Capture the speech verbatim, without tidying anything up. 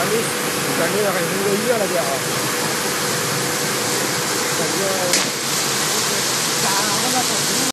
你，你感觉还是那个月了点啊。